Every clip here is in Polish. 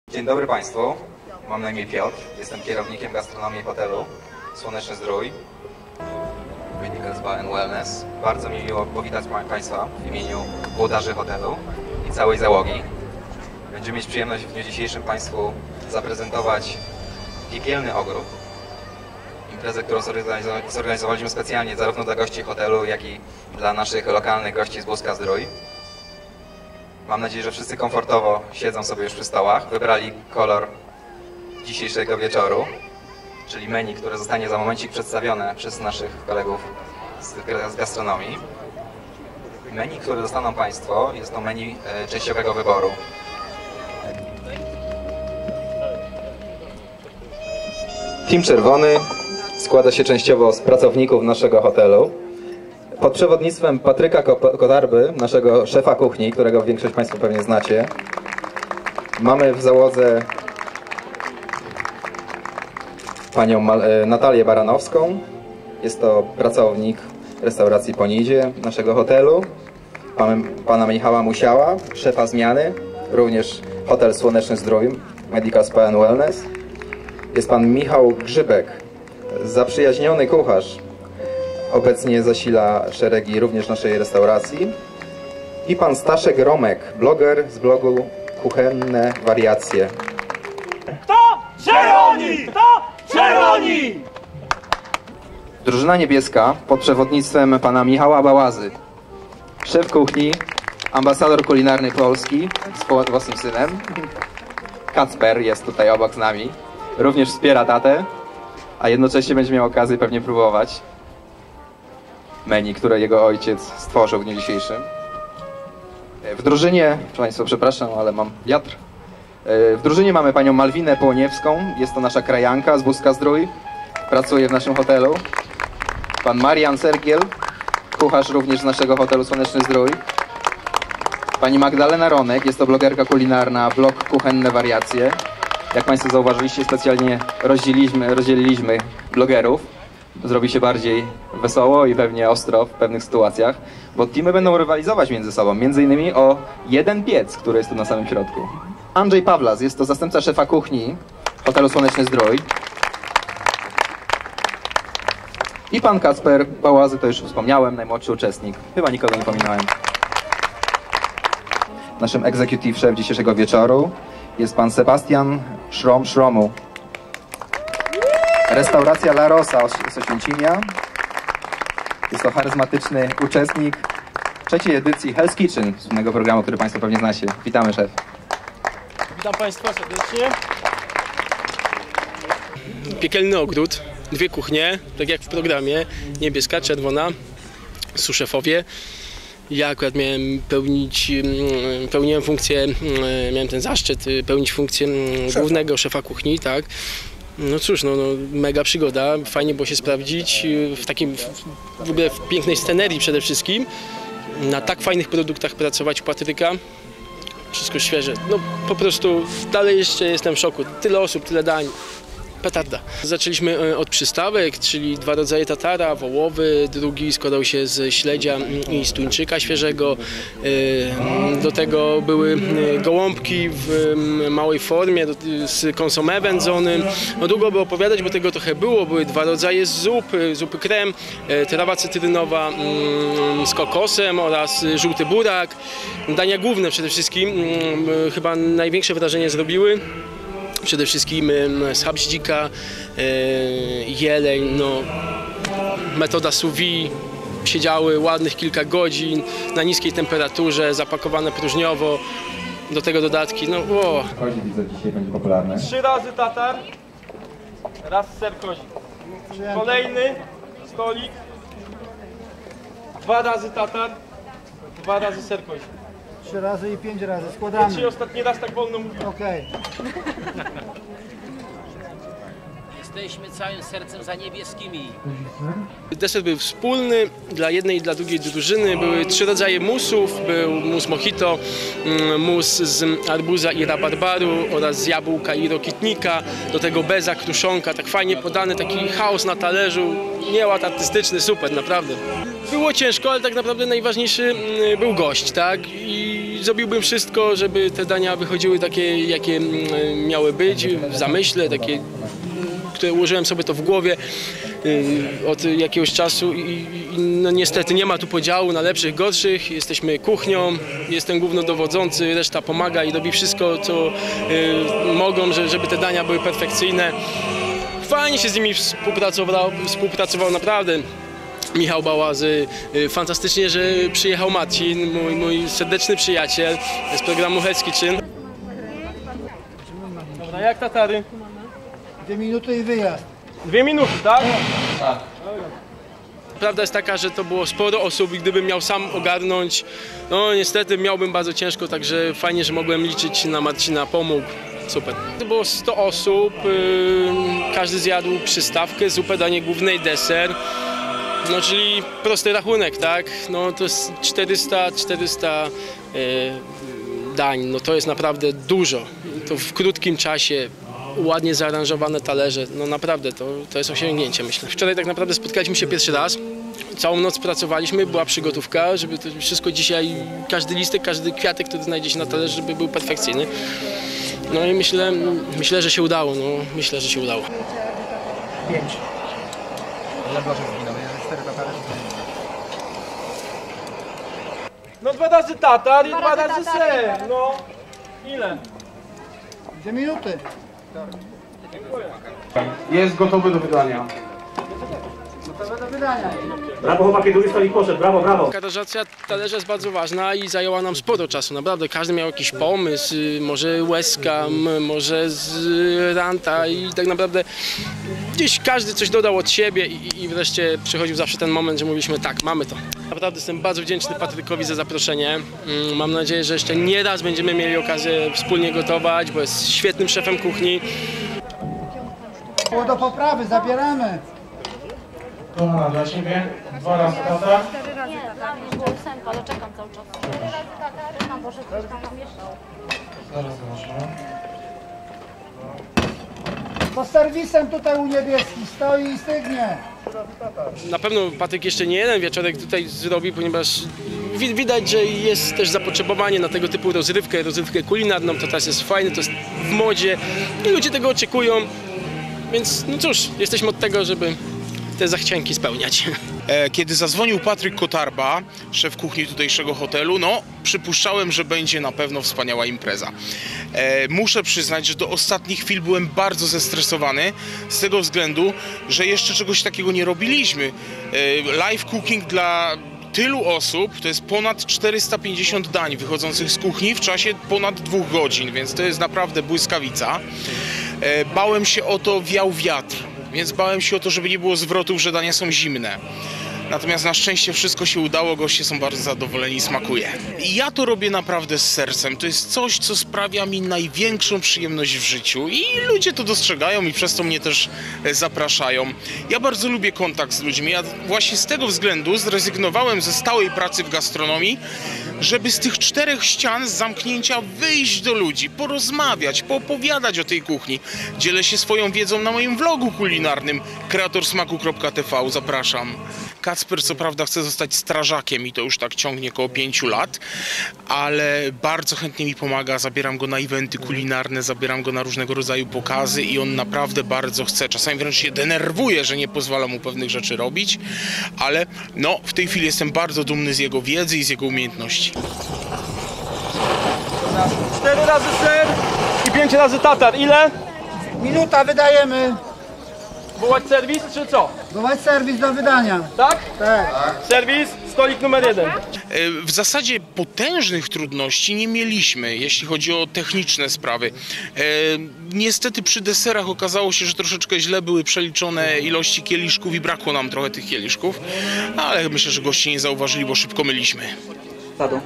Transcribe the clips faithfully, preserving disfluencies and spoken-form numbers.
Dzień dobry Państwu, mam na imię Piotr, jestem kierownikiem gastronomii hotelu Słoneczny Zdrój, Medical Spa and Wellness. Bardzo mi miło powitać Państwa w imieniu włodarzy hotelu i całej załogi. Będziemy mieć przyjemność w dniu dzisiejszym Państwu zaprezentować piekielny ogród. Imprezę, którą zorganizowaliśmy specjalnie zarówno dla gości hotelu, jak i dla naszych lokalnych gości z Boska Zdrój. Mam nadzieję, że wszyscy komfortowo siedzą sobie już przy stołach, wybrali kolor dzisiejszego wieczoru, czyli menu, które zostanie za momencik przedstawione przez naszych kolegów z gastronomii. Menu, które dostaną Państwo, jest to menu częściowego wyboru. Team czerwony składa się częściowo z pracowników naszego hotelu. Pod przewodnictwem Patryka Kotarby, naszego szefa kuchni, którego większość Państwa pewnie znacie, mamy w załodze panią Natalię Baranowską. Jest to pracownik restauracji Ponidzie naszego hotelu. Mamy pana Michała Musiała, szefa zmiany, również hotel Słoneczny Zdrój, Medical Spa and Wellness. Jest pan Michał Grzybek, zaprzyjaźniony kucharz. Obecnie zasila szeregi również naszej restauracji. I pan Staszek Romek, bloger z blogu Kuchenne Wariacje. Kto? Czerwoni! Kto? Czerwoni! Drużyna niebieska pod przewodnictwem pana Michała Bałazy. Szef kuchni, ambasador kulinarny Polski z własnym synem. Kacper jest tutaj obok z nami. Również wspiera tatę, a jednocześnie będzie miał okazję pewnie próbować menu, które jego ojciec stworzył w dniu dzisiejszym. W drużynie, Państwo, przepraszam, ale mam wiatr. W drużynie mamy panią Malwinę Połoniewską, jest to nasza krajanka z Boska Zdrój, pracuje w naszym hotelu. Pan Marian Sergiel, kucharz również z naszego hotelu Słoneczny Zdrój. Pani Magdalena Ronek, jest to blogerka kulinarna, blog Kuchenne Wariacje. Jak Państwo zauważyliście, specjalnie rozdzieliliśmy, rozdzieliliśmy blogerów. Zrobi się bardziej wesoło i pewnie ostro w pewnych sytuacjach, bo teamy będą rywalizować między sobą, między innymi o jeden piec, który jest tu na samym środku. Andrzej Pawlas, jest to zastępca szefa kuchni hotelu Słoneczny Zdrój. I pan Kacper Bałazy, to już wspomniałem, najmłodszy uczestnik. Chyba nikogo nie pominąłem. Naszym executive chef dzisiejszego wieczoru jest pan Sebastian Szrom Szromu. Restauracja La Rosa z Oświęcimia. Jest to charyzmatyczny uczestnik trzeciej edycji Hell's Kitchen, słynnego programu, który Państwo pewnie znacie. Witamy, szef. Witam Państwa serdecznie. Piekielny ogród, dwie kuchnie, tak jak w programie, niebieska, czerwona, suszefowie. Ja akurat miałem pełnić, pełniłem funkcję, miałem ten zaszczyt pełnić funkcję szefa. Głównego szefa kuchni, tak. No cóż, no, no mega przygoda, fajnie było się sprawdzić w takim, w ogóle w pięknej scenerii przede wszystkim, na tak fajnych produktach pracować u Patryka, wszystko świeże, no po prostu dalej jeszcze jestem w szoku, tyle osób, tyle dań. Petarda. Zaczęliśmy od przystawek, czyli dwa rodzaje tatara, wołowy, drugi składał się z śledzia i z tuńczyka świeżego. Do tego były gołąbki w małej formie z konsomé wędzonym. No długo by opowiadać, bo tego trochę było. Były dwa rodzaje zup, zupy krem, trawa cytrynowa z kokosem oraz żółty burak. Dania główne przede wszystkim chyba największe wrażenie zrobiły. Przede wszystkim schab z dzika, jeleń, no, metoda sous vide, siedziały ładnych kilka godzin na niskiej temperaturze, zapakowane próżniowo, do tego dodatki, no o. Kozi widzę dzisiaj będzie popularne. Trzy razy tatar, raz ser kozi. Kolejny stolik, dwa razy tatar, dwa razy ser kozi. Trzy razy i pięć razy. Składamy. Czy ostatni raz tak wolno mówię? Okej. Jesteśmy całym sercem za niebieskimi. Deser był wspólny dla jednej i dla drugiej drużyny. Były trzy rodzaje musów. Był mus mojito, mus z arbuza i rabarbaru oraz z jabłka i rokitnika. Do tego beza, kruszonka. Tak fajnie podany, taki chaos na talerzu. Nieład artystyczny, super, naprawdę. było ciężko, ale tak naprawdę najważniejszy był gość, tak? I zrobiłbym wszystko, żeby te dania wychodziły takie, jakie miały być, w zamyśle, takie, które ułożyłem sobie to w głowie od jakiegoś czasu i, i no niestety nie ma tu podziału na lepszych, gorszych. Jesteśmy kuchnią, jestem głównodowodzący, reszta pomaga i robi wszystko, co y, mogą, żeby te dania były perfekcyjne. Fajnie się z nimi współpracował, współpracował naprawdę. Michał Bałazy, fantastycznie, że przyjechał Marcin, mój, mój serdeczny przyjaciel z programu Hell's Kitchen. Dobra, jak tatary? Dwie minuty i wyjazd. Dwie minuty, tak? Tak. Prawda jest taka, że to było sporo osób i gdybym miał sam ogarnąć, no niestety miałbym bardzo ciężko, także fajnie, że mogłem liczyć na Marcina, pomógł. Super. To było sto osób, yy, każdy zjadł przystawkę, zupę, danie główne i deser. No czyli prosty rachunek, tak? No to jest czterysta, czterysta yy, dań, no to jest naprawdę dużo. To w krótkim czasie, ładnie zaaranżowane talerze, no naprawdę to, to jest osiągnięcie, myślę. Wczoraj tak naprawdę spotkaliśmy się pierwszy raz. Całą noc pracowaliśmy, była przygotówka, żeby to wszystko dzisiaj, każdy listek, każdy kwiatek, który znajdzie się na talerzu, żeby był perfekcyjny. No i myślę, myślę, że się udało, no myślę, że się udało. Pięć. No dwa razy tatar i dwa razy ser, no ile? Dwie minuty. Jest gotowy do wydania. Gotowe do wydania. Brawo chłopaki, drugi stolik poszedł, brawo, brawo. Organizacja talerza jest bardzo ważna i zajęła nam sporo czasu, naprawdę. Każdy miał jakiś pomysł, może łezkam, może z ranta i tak naprawdę gdzieś każdy coś dodał od siebie i, i wreszcie przychodził zawsze ten moment, że mówiliśmy tak, mamy to. Naprawdę jestem bardzo wdzięczny Patrykowi za zaproszenie. Mam nadzieję, że jeszcze nie raz będziemy mieli okazję wspólnie gotować, bo jest świetnym szefem kuchni. Było do poprawy, zabieramy. Dobra, dla Ciebie. Dwa razy tata. Cztery razy tata. Nie było ósemka, ale czekam cały czas. Cztery razy tata. Mam Boże, coś tam namieszał. Zaraz zobaczymy. Pod serwisem tutaj u Niebieski stoi i stygnie. Na pewno Patryk jeszcze nie jeden wieczorek tutaj zrobi, ponieważ wi widać, że jest też zapotrzebowanie na tego typu rozrywkę, rozrywkę kulinarną. To teraz jest fajne, to jest w modzie i ludzie tego oczekują. Więc no cóż, jesteśmy od tego, żeby te zachcianki spełniać. Kiedy zadzwonił Patryk Kotarba, szef kuchni tutejszego hotelu, no przypuszczałem, że będzie na pewno wspaniała impreza. E, muszę przyznać, że do ostatnich chwil byłem bardzo zestresowany z tego względu, że jeszcze czegoś takiego nie robiliśmy. E, live cooking dla tylu osób to jest ponad czterysta pięćdziesiąt dań wychodzących z kuchni w czasie ponad dwóch godzin, więc to jest naprawdę błyskawica. E, bałem się o to, wiał wiatr. Więc bałem się o to, żeby nie było zwrotów, że dania są zimne. Natomiast na szczęście wszystko się udało, goście są bardzo zadowoleni i smakuje. I ja to robię naprawdę z sercem. To jest coś, co sprawia mi największą przyjemność w życiu. I ludzie to dostrzegają i przez to mnie też zapraszają. Ja bardzo lubię kontakt z ludźmi. Ja właśnie z tego względu zrezygnowałem ze stałej pracy w gastronomii, żeby z tych czterech ścian z zamknięcia wyjść do ludzi, porozmawiać, poopowiadać o tej kuchni. Dzielę się swoją wiedzą na moim vlogu kulinarnym kreator smaku kropka t v. Zapraszam. Kacper co prawda chce zostać strażakiem i to już tak ciągnie około pięciu lat, ale bardzo chętnie mi pomaga, zabieram go na eventy kulinarne, zabieram go na różnego rodzaju pokazy i on naprawdę bardzo chce. Czasami wręcz się denerwuje, że nie pozwala mu pewnych rzeczy robić, ale no w tej chwili jestem bardzo dumny z jego wiedzy i z jego umiejętności. Cztery razy ser i pięć razy tatar. Ile? Minuta, wydajemy. Wołać serwis czy co? Wołać serwis do wydania. Tak? Tak. Serwis, stolik numer jeden. W zasadzie potężnych trudności nie mieliśmy, jeśli chodzi o techniczne sprawy. E, niestety przy deserach okazało się, że troszeczkę źle były przeliczone ilości kieliszków i brakło nam trochę tych kieliszków, ale myślę, że goście nie zauważyli, bo szybko myliśmy. Padą.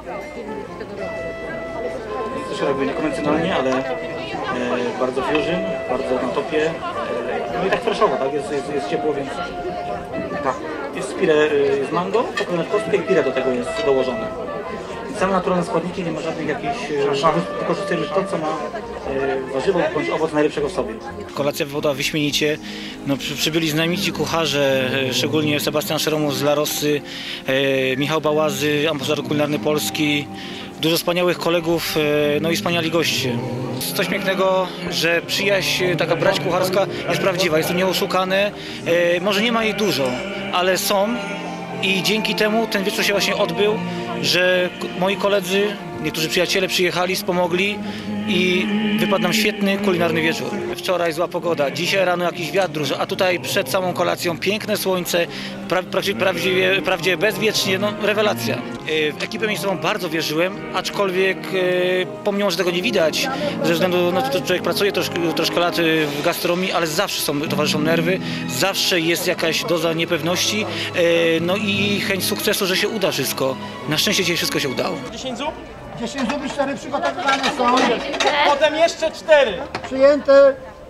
Też robię niekonwencjonalnie, ale e, bardzo fusion, bardzo na topie. E, no i tak freshowo, tak? Jest, jest, jest ciepło, więc tak. Jest pire z mango, pokonać kostkę i pire do tego jest dołożone. same naturalne składniki, nie ma żadnych jakichś, wykorzystujemy to, co ma e, warzywo bądź owoc najlepszego w sobie. Kolacja wypadła wyśmienicie, no, przy, przybyli znamici kucharze, e, szczególnie Sebastian Szeromus z La Rossy, e, Michał Bałazy, ambasador kulinarny Polski, dużo wspaniałych kolegów, e, no i wspaniali goście. Coś pięknego, że przyjaźń, taka brać kucharska jest prawdziwa, jest to nieoszukane, e, może nie ma jej dużo, ale są. I dzięki temu ten wieczór się właśnie odbył, że moi koledzy, niektórzy przyjaciele przyjechali, wspomogli i wypadł nam świetny kulinarny wieczór. Wczoraj zła pogoda, dzisiaj rano jakiś wiatr duży, a tutaj przed samą kolacją piękne słońce, pra, pra, prawdziwie, prawdziwie bezwiecznie, no rewelacja. W ekipę miejscową bardzo wierzyłem, aczkolwiek pomimo, że tego nie widać, ze względu na to, że człowiek pracuje troszkę, troszkę lat w gastronomii, ale zawsze są, towarzyszą nerwy, zawsze jest jakaś doza niepewności, no i chęć sukcesu, że się uda wszystko. Na szczęście dzisiaj wszystko się udało. dziesięć zup? dziesięć zup i cztery przygotowywane są. Potem jeszcze cztery. Przyjęte.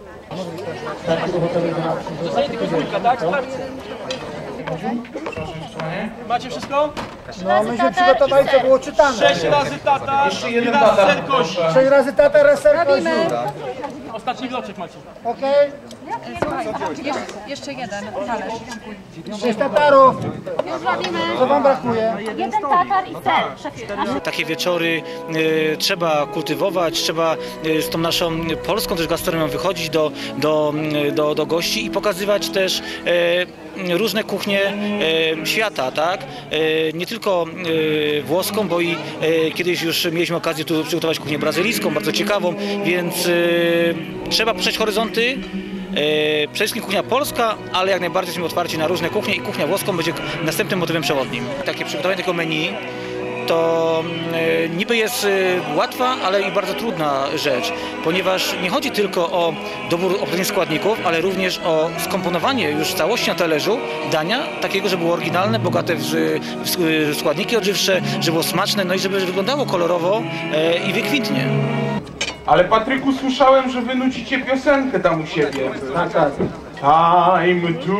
Zostanie tylko dwójka, tak? Macie wszystko? No, myśmy przygotowali, co było czytane. Sześć razy tata i raz ser kości. Sześć razy tata, raz ser kości. Ostatni bloczek macie. Okej. Jeszcze jeden talerz. Sześć tatarów. Już robimy. Co wam brakuje? Jeden tatar i ser, szefie. Takie wieczory e, trzeba kultywować, trzeba e, z tą naszą polską też gastronomią wychodzić do, do, do, do gości i pokazywać też e, różne kuchnie e, świata, tak? E, nie tylko e, włoską, bo i e, kiedyś już mieliśmy okazję tu przygotować kuchnię brazylijską, bardzo ciekawą, więc e, trzeba poszerzyć horyzonty. Przede wszystkim kuchnia polska, ale jak najbardziej jesteśmy otwarci na różne kuchnie i kuchnia włoską będzie następnym motywem przewodnim. Takie przygotowanie tego menu to e, niby jest e, łatwa, ale i bardzo trudna rzecz, ponieważ nie chodzi tylko o dobór odpowiednich składników, ale również o skomponowanie już całości na talerzu dania, takiego, żeby było oryginalne, bogate w, w, w składniki odżywcze, żeby było smaczne, no i żeby wyglądało kolorowo e, i wykwintnie. Ale Patryku, słyszałem, że wy nucicie piosenkę tam u siebie. Tak, tak. Time to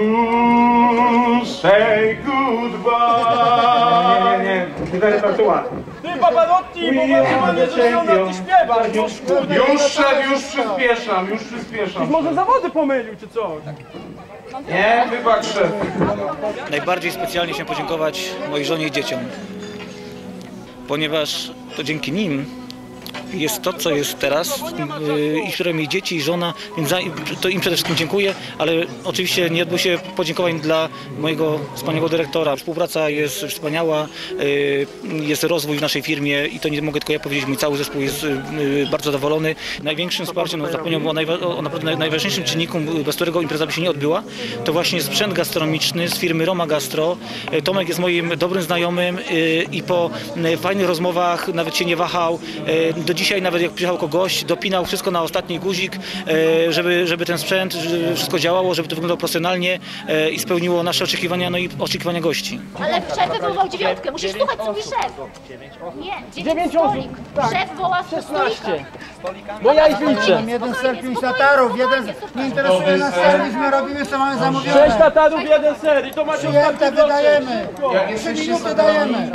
say goodbye. Nie, nie, nie, nie, repertuar. Ty, Pavarotti, bo chyba nie zaczynał, ty śpiewasz. Już, szef, już przyspieszam, już przyspieszam. Może zawody pomylił, czy co? Nie, wybacz, szef. Najbardziej specjalnie chciałem podziękować mojej żonie i dzieciom, ponieważ to dzięki nim jest to, co jest teraz yy, i które mi dzieci i żona, więc za, to im przede wszystkim dziękuję, ale oczywiście nie odbyło się podziękowań dla mojego wspaniałego dyrektora. Współpraca jest wspaniała, yy, jest rozwój w naszej firmie i to nie mogę tylko ja powiedzieć, mój cały zespół jest yy, bardzo zadowolony. Największym wsparciem, no zapomniałbym o, najwa o naprawdę najważniejszym czynniku, bez którego impreza by się nie odbyła, to właśnie sprzęt gastronomiczny z firmy Roma Gastro. Yy, Tomek jest moim dobrym znajomym yy, i po yy, fajnych rozmowach nawet się nie wahał. Yy, do dzisiaj nawet jak przyjechał jako gość, dopinał wszystko na ostatni guzik, żeby, żeby ten sprzęt, żeby wszystko działało, żeby to wyglądało profesjonalnie i spełniło nasze oczekiwania, no i oczekiwania gości. Ale szef wywołał dziewiątkę, musisz słuchać, co mówi szef. Nie, dziewięć stolik. Szef woła ze stolika. Bo ja ich liczę. Jeden ser, pięć tatarów, jeden nie interesuje nas serwis, my robimy, co mamy zamówione. Sześć tatarów, jeden ser i to macie Przyjęte, wydajemy. Trzy minuty dajemy.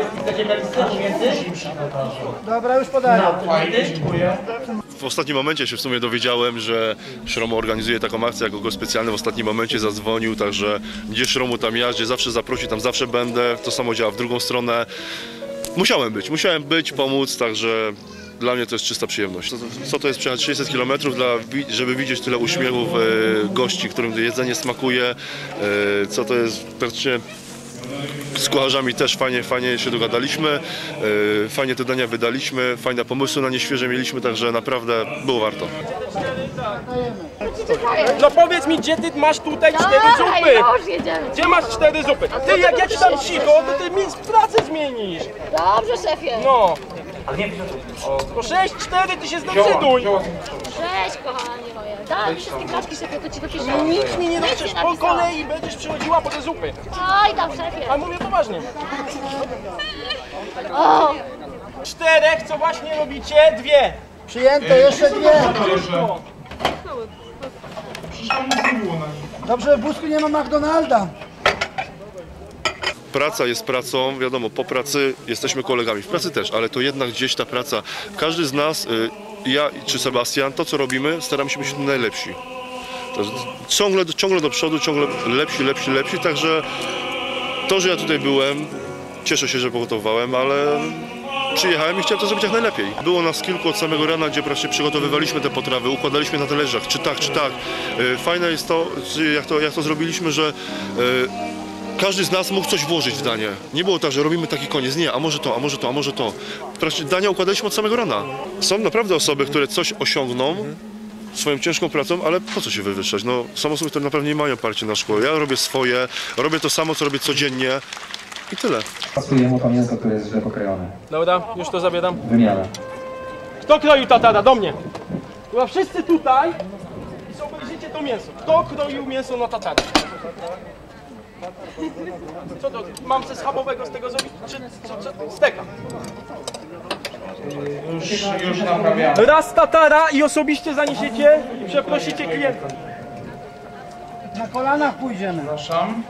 Dobra, już podaję. W ostatnim momencie się w sumie dowiedziałem, że Szromo organizuje taką akcję, jako go specjalny w ostatnim momencie zadzwonił, także gdzie Szromu tam ja, gdzie zawsze zaprosi, tam zawsze będę, to samo działa w drugą stronę. Musiałem być, musiałem być, pomóc, także dla mnie to jest czysta przyjemność. Co to jest przejechać sześćset kilometrów, żeby widzieć tyle uśmiechów gości, którym jedzenie smakuje, co to jest praktycznie. Z kucharzami też fajnie, fajnie się dogadaliśmy, yy, fajnie te dania wydaliśmy, fajne pomysły na nie świeże mieliśmy, także naprawdę było warto. No powiedz mi, gdzie ty masz tutaj cztery zupy? Gdzie masz cztery zupy? Ty, jak ja ci dam cicho, to ty mi pracę zmienisz. Dobrze, szefie. No. To sześć, cztery, ty się zdecyduj. Cześć, kochanie moje. Daj mi wszystkie paczki, szefie, to ci dopiszę. Nic mi nie napiszesz, po kolei będziesz przychodziła po te zupy. Oj, tam, szefie. A mówię poważnie. O. Czterech, co właśnie robicie? Dwie. Przyjęte, jeszcze dwie. Dobrze, w Busku nie ma McDonalda. praca jest pracą, wiadomo, po pracy jesteśmy kolegami, w pracy też, ale to jednak gdzieś ta praca, każdy z nas, ja czy Sebastian, to co robimy, staramy się być najlepsi. Ciągle, ciągle do przodu, ciągle lepsi, lepsi, lepsi, także to, że ja tutaj byłem, cieszę się, że pogotowałem, ale przyjechałem i chciałem to zrobić jak najlepiej. Było nas kilku od samego rana, gdzie praktycznie przygotowywaliśmy te potrawy, układaliśmy na talerzach, czy tak, czy tak. Fajne jest to, jak to, jak to zrobiliśmy, że każdy z nas mógł coś włożyć w danie. Nie było tak, że robimy taki koniec, nie, a może to, a może to, a może to. Dania układaliśmy od samego rana. Są naprawdę osoby, które coś osiągną swoją ciężką pracą, ale po co się wywyższać? No, są osoby, które naprawdę nie mają oparcia na szkole. Ja robię swoje, robię to samo, co robię codziennie i tyle. Pasuje mu to mięso, które jest źle pokrojone. Dobra, już to zabieram. Wymiana. Kto kroił tatara? Do mnie. Chyba wszyscy tutaj i obejrzycie to mięso. Kto kroił mięso na tatarę? Co to? Mam coś schabowego z tego zrobić? Czy co, co? Steka. Już, już naprawiamy. Raz tatara i osobiście zaniesiecie i przeprosicie klienta. Na kolanach pójdziemy. Przepraszam.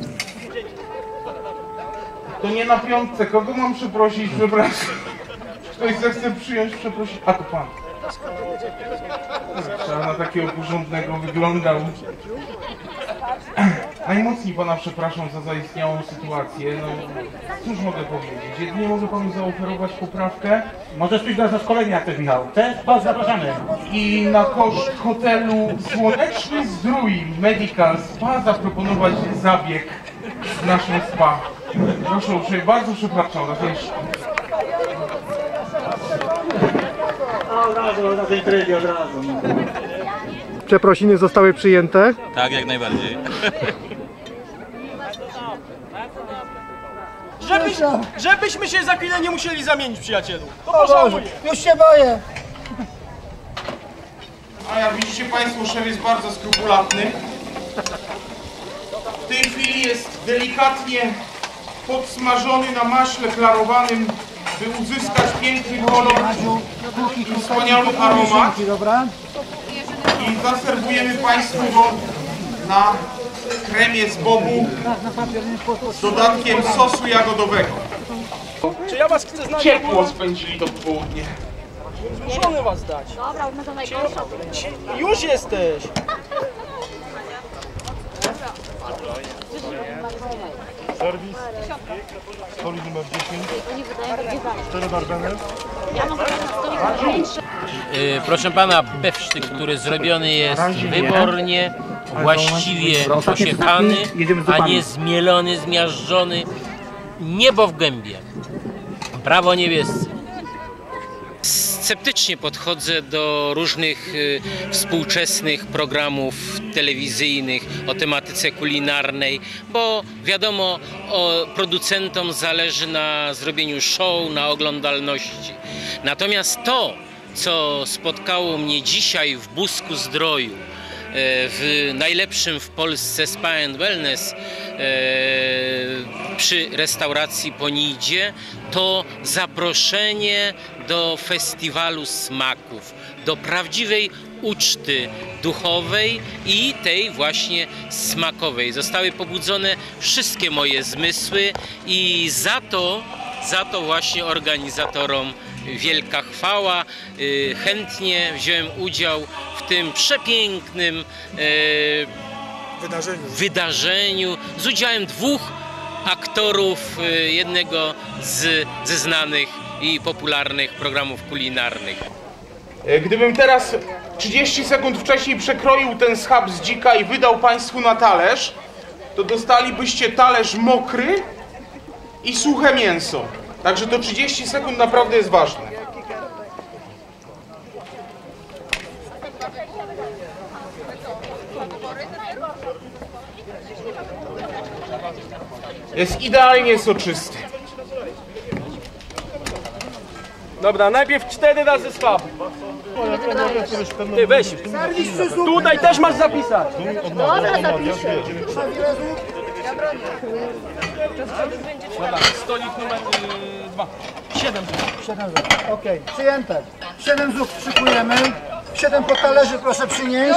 To nie na piątce. Kogo mam przeprosić? Przepraszam. Ktoś zechce przyjąć, przeprosić. A to pan. Trzeba na takiego porządnego wyglądał. Najmocniej pana przepraszam za zaistniałą sytuację. No, cóż mogę powiedzieć? Jedynie mogę panu zaoferować poprawkę. Możesz przyjść do nas na szkolenie, jak też, Michał. Chcesz? Chodź, zapraszamy. I na koszt hotelu Słoneczny Zdrój Medical Spa zaproponować zabieg w naszym spa. Proszę uprzejmie, bardzo przepraszam raz jeszcze. Od razu, od razu, imprezie, od razu. Przeprosiny zostały przyjęte? Tak, jak najbardziej. Żebyś, żebyśmy się za chwilę nie musieli zamienić, przyjacielu. To pożałuję. Już się boję. A jak widzicie państwo, szef jest bardzo skrupulatny. W tej chwili jest delikatnie podsmażony na maśle klarowanym, by uzyskać piękny kolor i wspaniały aromat. I zaserwujemy państwu go na kremie z bobu z dodatkiem sosu jagodowego. Czy ja was chcę znać? Ciepło spędzili to południe. Zmuszony was dać. Dobra, my to najgorsza. Już jesteś. Serwis. Stolik numer dziesięć. Cztery barbeny. Ja mam na stolik pięć. Yy, proszę pana, bewsztyk, który zrobiony jest wybornie, właściwie posiekany, a nie zmielony, zmiażdżony. Niebo w gębie. Brawo niebiescy. Sceptycznie podchodzę do różnych y, współczesnych programów telewizyjnych o tematyce kulinarnej, bo wiadomo, o, producentom zależy na zrobieniu show, na oglądalności. Natomiast to, co spotkało mnie dzisiaj w Busku Zdroju, w najlepszym w Polsce Spa and Wellness przy restauracji Ponidzie, to zaproszenie do festiwalu smaków, do prawdziwej uczty duchowej i tej właśnie smakowej. Zostały pobudzone wszystkie moje zmysły i za to, za to właśnie organizatorom wielka chwała. Chętnie wziąłem udział w tym przepięknym wydarzeniu, wydarzeniu z udziałem dwóch aktorów jednego z, ze znanych i popularnych programów kulinarnych. Gdybym teraz trzydzieści sekund wcześniej przekroił ten schab z dzika i wydał państwu na talerz, to dostalibyście talerz mokry i suche mięso. Także to trzydzieści sekund naprawdę jest ważne. Jest idealnie soczysty. Dobra, najpierw cztery razy schab. Ty weź. Tutaj też masz zapisać. Dobra, zapiszę. Dobra, stolik numer y, dwa. Siedem. Siedem złotych. Okej, przyjęte. Siedem złotych szykujemy. Siedem po talerze proszę przynieść.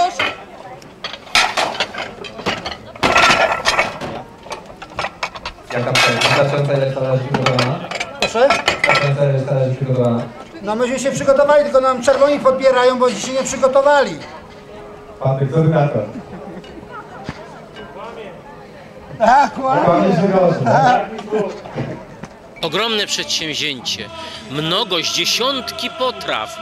Jaka wystarczająca ilość talerzy przygotowana? Proszę? Wystarczająca ilość talerzy przygotowana? No myśmy się przygotowali, tylko nam czerwoni podbierają, bo dzisiaj nie przygotowali. Patryk, co ty na to? Tak, kłamie. Tak. Ogromne przedsięwzięcie, mnogość, dziesiątki potraw.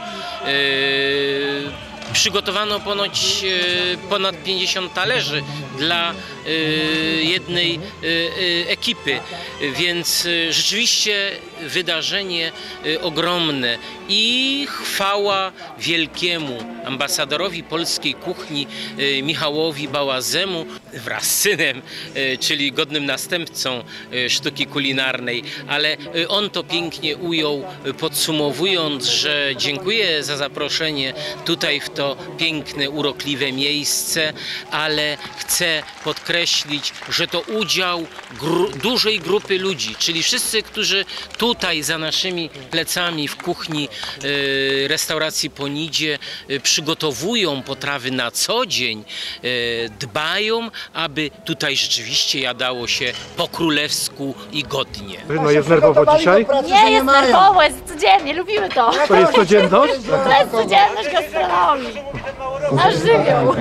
Yy, przygotowano ponoć yy, ponad pięćdziesiąt talerzy dla yy, jednej yy, yy, ekipy, więc yy, rzeczywiście wydarzenie yy, ogromne i chwała wielkiemu ambasadorowi polskiej kuchni yy, Michałowi Bałazemu wraz z synem, yy, czyli godnym następcą yy, sztuki kulinarnej, ale yy, on to pięknie ujął, yy, podsumowując, że dziękuję za zaproszenie tutaj w to piękne, urokliwe miejsce, ale chcę podkreślić, że to udział gru dużej grupy ludzi, czyli wszyscy, którzy tutaj za naszymi plecami w kuchni y, restauracji Ponidzie y, przygotowują potrawy na co dzień, y, dbają, aby tutaj rzeczywiście jadało się po królewsku i godnie. No jest nerwowo dzisiaj? Nie jest nerwowo, jest codziennie, lubimy to. To jest codzienność? To jest codzienność gastronomii. Nasz żywioł.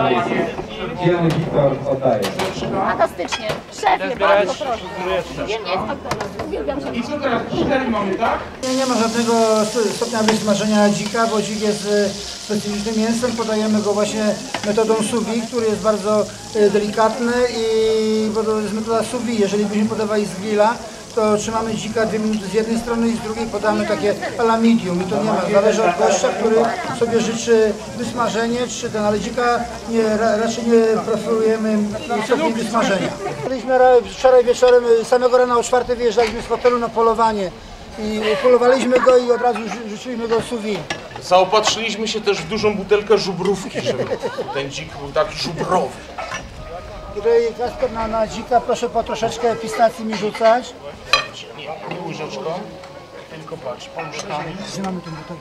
Dzielny Wiktor oddaje. Fantastycznie. Szefie, bardzo proszę. Wiem, nie jest faktorem. Uwielbiam się. I co teraz? Cztery mamy, tak? Nie, nie ma żadnego stopnia wysmażenia dzika, bo dzik jest e, specyficznym mięsem. Podajemy go właśnie metodą sous vide, który jest bardzo e, delikatny i bo to jest metoda sous vide. Jeżeli byśmy podawali z grilla, to trzymamy dzika dwie minuty z jednej strony i z drugiej podamy takie a la medium. I to nie ma, zależy od gościa, który sobie życzy wysmażenie, czy ten, ale dzika nie, raczej nie preferujemy stopni wysmażenia. Byliśmy wczoraj wieczorem, samego rana o czwartej wyjeżdżaliśmy z hotelu na polowanie i polowaliśmy go i od razu rzuciliśmy go sous vide. Zaopatrzyliśmy się też w dużą butelkę żubrówki, żeby ten dzik był taki żubrowy. Tutaj Kasper na, na dzika, proszę po troszeczkę pistacji mi rzucać. Nie, nie łyżeczką, tylko patrz, paluszkami. Trzymamy tą butelkę.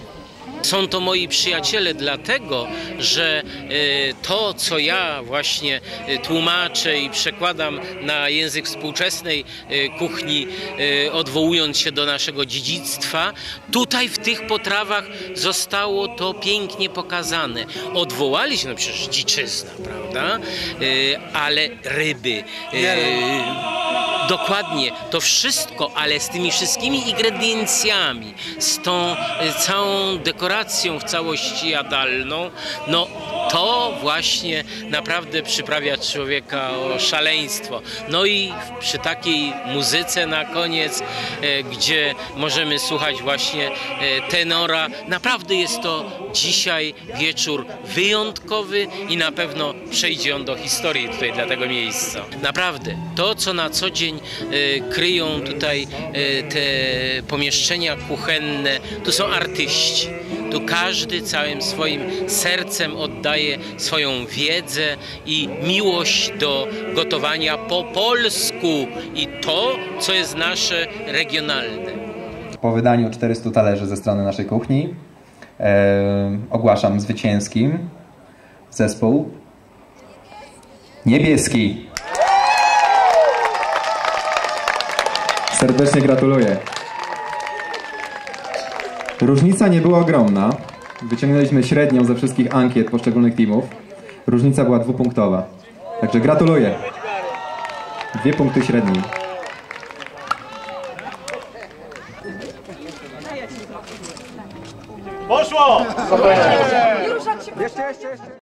Są to moi przyjaciele dlatego, że to, co ja właśnie tłumaczę i przekładam na język współczesnej kuchni, odwołując się do naszego dziedzictwa, tutaj w tych potrawach zostało to pięknie pokazane. Odwołali się, no przecież dziczyzna, prawda? Ale ryby, dokładnie, to wszystko, ale z tymi wszystkimi ingrediencjami, z tą całą dekoracją w całości jadalną, no to właśnie naprawdę przyprawia człowieka o szaleństwo. No i przy takiej muzyce na koniec, e, gdzie możemy słuchać właśnie e, tenora, naprawdę jest to dzisiaj wieczór wyjątkowy i na pewno przejdzie on do historii tutaj dla tego miejsca. Naprawdę, to co na co dzień e, kryją tutaj e, te pomieszczenia kuchenne, tu są artyści. Tu każdy całym swoim sercem oddaje swoją wiedzę i miłość do gotowania po polsku i to, co jest nasze regionalne. Po wydaniu czterystu talerzy ze strony naszej kuchni e, ogłaszam zwycięskim zespół niebieski. Serdecznie gratuluję. Różnica nie była ogromna. Wyciągnęliśmy średnią ze wszystkich ankiet poszczególnych teamów. Różnica była dwupunktowa. Także gratuluję. Dwie punkty średniej. Poszło! Już jak się... Jeszcze, jeszcze, jeszcze.